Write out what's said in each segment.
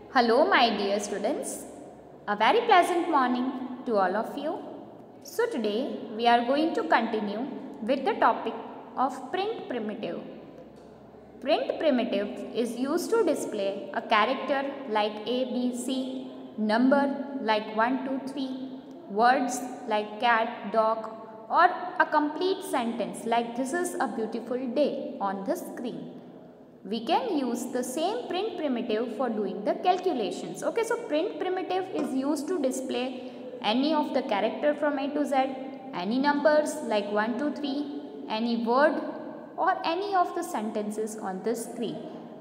Hello my dear students, a very pleasant morning to all of you. So today we are going to continue with the topic of print primitive. Print primitive is used to display a character like A, B, C, number like 1, 2, 3, words like cat, dog, or a complete sentence like this is a beautiful day on the screen. We can use the same print primitive for doing the calculations. Okay, so print primitive is used to display any of the character from A to Z, any numbers like 1, 2, 3, any word or any of the sentences on the screen.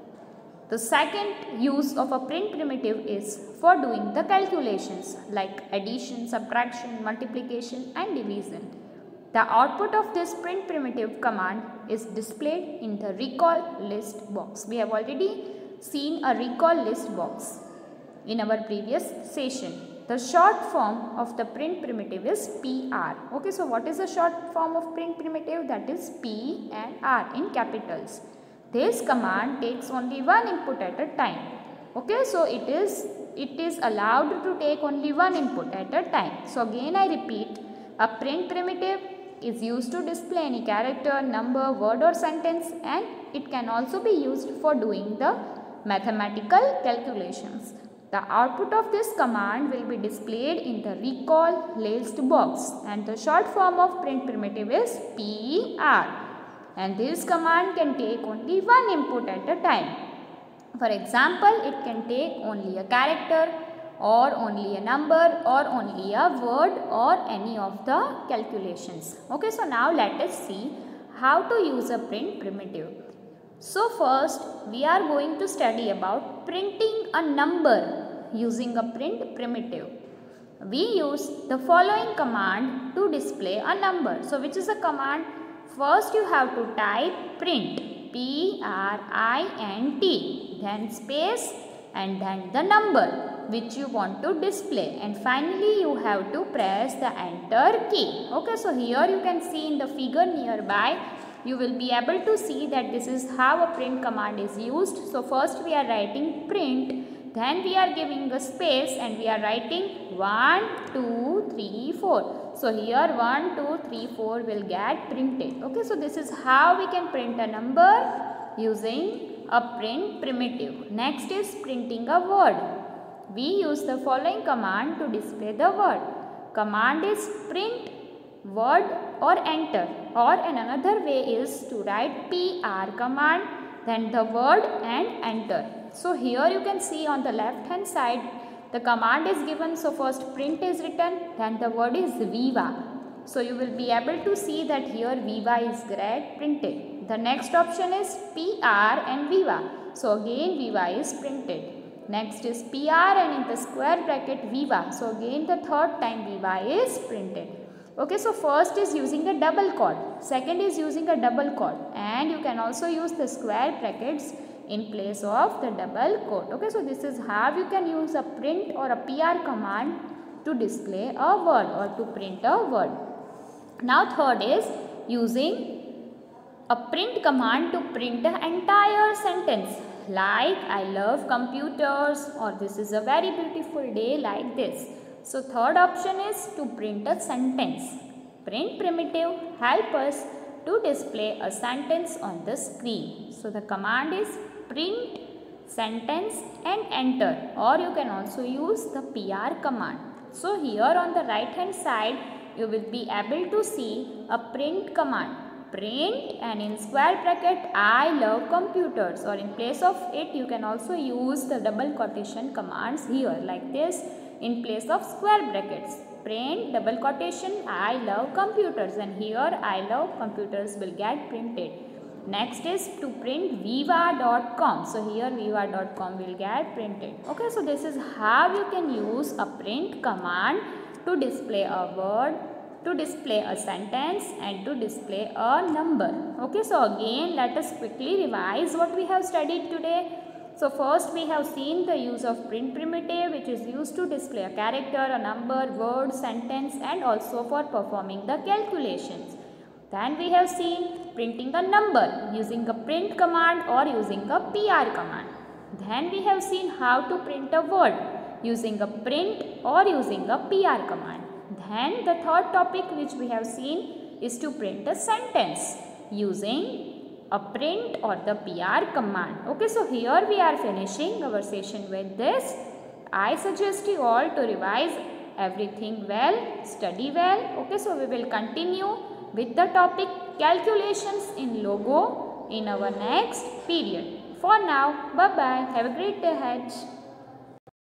The second use of a print primitive is for doing the calculations like addition, subtraction, multiplication and division. The output of this print primitive command is displayed in the recall list box. We have already seen a recall list box in our previous session. The short form of the print primitive is PR. Okay, so what is the short form of print primitive? That is P and R in capitals. This command takes only one input at a time. Okay, so it is allowed to take only one input at a time. So again I repeat, a print primitive is used to display any character, number, word or sentence, and it can also be used for doing the mathematical calculations. The output of this command will be displayed in the recall list box, and the short form of print primitive is PR, and this command can take only one input at a time. For example, it can take only a character or only a number or only a word or any of the calculations. Okay, so now let us see how to use a print primitive. So first we are going to study about printing a number using a print primitive. We use the following command to display a number. So which is the command? First you have to type print, PRINT, then space and then the number which you want to display, and finally you have to press the enter key. Okay, so here you can see in the figure nearby, you will be able to see that this is how a print command is used. So first we are writing print, then we are giving a space and we are writing 1, 2, 3, 4. So here 1, 2, 3, 4 will get printed. Okay, so this is how we can print a number using a print primitive. Next is printing a word. We use the following command to display the word. Command is print word or enter, or another way is to write PR command, then the word and enter. So here you can see on the left hand side the command is given. So first print is written, then the word is Viva. So you will be able to see that here Viva is get printed. The next option is PR and Viva. So again Viva is printed. Next is PR and in the square bracket Viva. So again the third time Viva is printed. Okay, so first is using a double quote, second is using a double quote, and you can also use the square brackets in place of the double quote. Okay, so this is how you can use a print or a PR command to display a word or to print a word. Now third is using a print command to print the entire sentence like I love computers or this is a very beautiful day like this. So third option is to print a sentence. Print primitive help us to display a sentence on the screen. So the command is print sentence and enter, or you can also use the PR command. So here on the right hand side you will be able to see a print command. Print and in square bracket I love computers, or in place of it you can also use the double quotation commands here like this in place of square brackets. Print double quotation I love computers, and here I love computers will get printed. Next is to print viva.com. So here viva.com will get printed. Okay, so this is how you can use a print command to display a word, to display a sentence and to display a number. Okay, so again let us quickly revise what we have studied today. So first we have seen the use of print primitive, which is used to display a character, a number, word, sentence and also for performing the calculations. Then we have seen printing a number using a print command or using a PR command. Then we have seen how to print a word using a print or using a PR command. Then the third topic which we have seen is to print a sentence using a print or the PR command. Okay, so here we are finishing our session with this. I suggest you all to revise everything well, study well. Okay, so we will continue with the topic calculations in logo in our next period. For now, bye bye. Have a great day ahead.